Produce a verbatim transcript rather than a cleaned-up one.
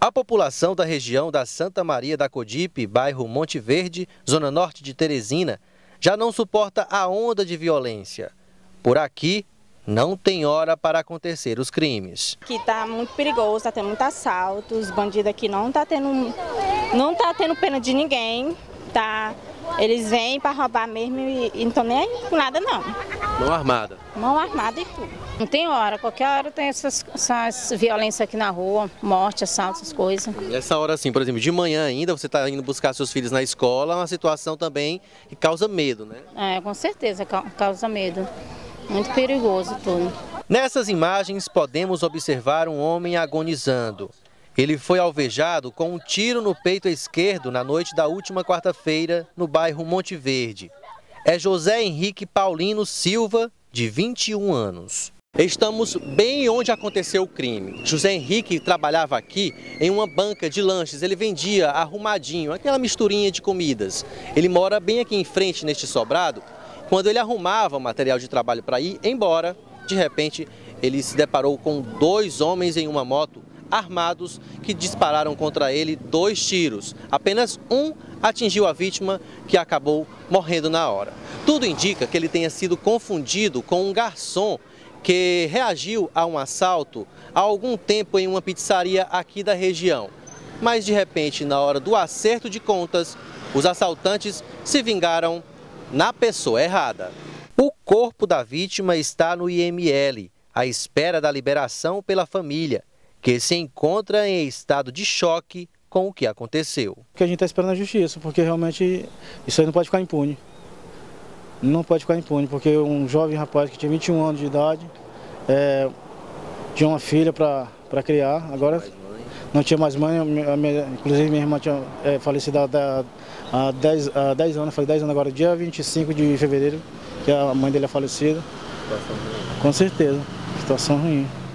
A população da região da Santa Maria da Codipe, bairro Monte Verde, zona norte de Teresina, já não suporta a onda de violência. Por aqui, não tem hora para acontecer os crimes. Aqui está muito perigoso, está tendo muito assalto, os bandidos aqui não estão tendo, não tá tendo pena de ninguém, tá? Eles vêm para roubar mesmo e não estão nem aí com nada não. Mão armada? Mão armada e tudo. Não tem hora, qualquer hora tem essas, essas violências aqui na rua, morte, assalto, essas coisas. Nessa hora assim, por exemplo, de manhã ainda, você está indo buscar seus filhos na escola, é uma situação também que causa medo, né? É, com certeza causa medo. Muito perigoso tudo. Nessas imagens podemos observar um homem agonizando. Ele foi alvejado com um tiro no peito esquerdo na noite da última quarta-feira, no bairro Monte Verde. É José Henrique Paulino Silva, de vinte e um anos. Estamos bem onde aconteceu o crime. José Henrique trabalhava aqui em uma banca de lanches. Ele vendia arrumadinho, aquela misturinha de comidas. Ele mora bem aqui em frente, neste sobrado. Quando ele arrumava o material de trabalho para ir embora, de repente ele se deparou com dois homens em uma moto armados que dispararam contra ele dois tiros. Apenas um atingiu a vítima, que acabou morrendo na hora. Tudo indica que ele tenha sido confundido com um garçom que reagiu a um assalto há algum tempo em uma pizzaria aqui da região. Mas de repente, na hora do acerto de contas, os assaltantes se vingaram na pessoa errada. O corpo da vítima está no I M L, à espera da liberação pela família, que se encontra em estado de choque com o que aconteceu. O que a gente está esperando é a justiça, porque realmente isso aí não pode ficar impune. Não pode ficar impune, porque um jovem rapaz que tinha vinte e um anos de idade, é, tinha uma filha para criar, agora não tinha mais mãe, a minha, inclusive minha irmã tinha é, falecido há, há, dez, há dez anos, faz dez anos agora, dia vinte e cinco de fevereiro, que a mãe dele é falecida. Com certeza, situação ruim.